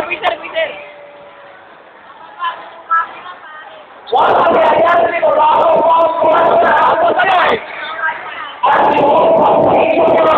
whistle. Wala yan, sigurado po ang kuwan sa ako tayo. At yung